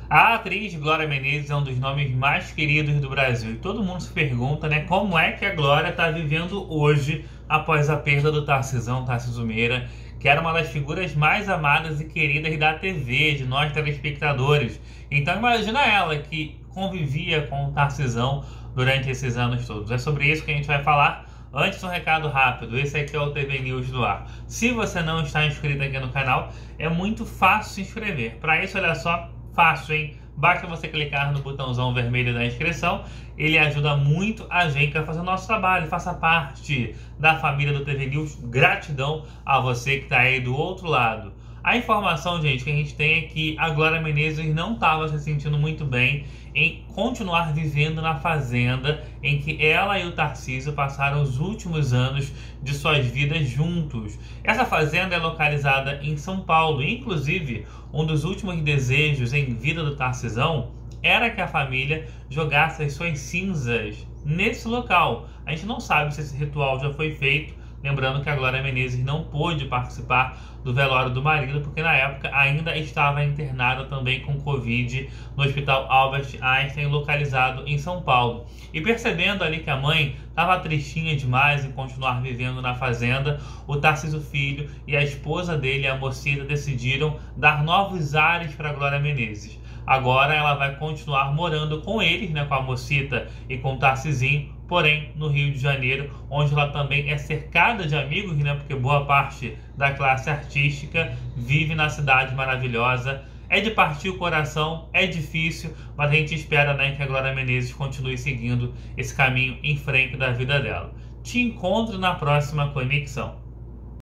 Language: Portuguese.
A atriz Glória Menezes é um dos nomes mais queridos do Brasil e todo mundo se pergunta, né, como é que a Glória está vivendo hoje após a perda do Tarciso Meira, que era uma das figuras mais amadas e queridas da TV, de nós telespectadores. Então imagina ela que convivia com o Tarcisão durante esses anos todos. É sobre isso que a gente vai falar. Antes, um recado rápido, esse aqui é o TV News do Ar. Se você não está inscrito aqui no canal, é muito fácil se inscrever. Para isso, olha só, fácil, hein? Basta você clicar no botãozão vermelho da inscrição, ele ajuda muito a gente a fazer o nosso trabalho, faça parte da família do TV News. Gratidão a você que está aí do outro lado. A informação, gente, que a gente tem é que a Glória Menezes não estava se sentindo muito bem em continuar vivendo na fazenda em que ela e o Tarcísio passaram os últimos anos de suas vidas juntos. Essa fazenda é localizada em São Paulo. Inclusive, um dos últimos desejos em vida do Tarcisão era que a família jogasse as suas cinzas nesse local. A gente não sabe se esse ritual já foi feito. Lembrando que a Glória Menezes não pôde participar do velório do marido, porque na época ainda estava internada também com Covid no Hospital Albert Einstein, localizado em São Paulo. E percebendo ali que a mãe estava tristinha demais em continuar vivendo na fazenda, o Tarcísio Filho e a esposa dele, a Mocita, decidiram dar novos ares para a Glória Menezes. Agora ela vai continuar morando com eles, né, com a Mocita e com o Tarcisinho, porém no Rio de Janeiro, onde ela também é cercada de amigos, né, porque boa parte da classe artística vive na cidade maravilhosa. É de partir o coração, é difícil, mas a gente espera, né, que a Glória Menezes continue seguindo esse caminho em frente da vida dela. Te encontro na próxima conexão.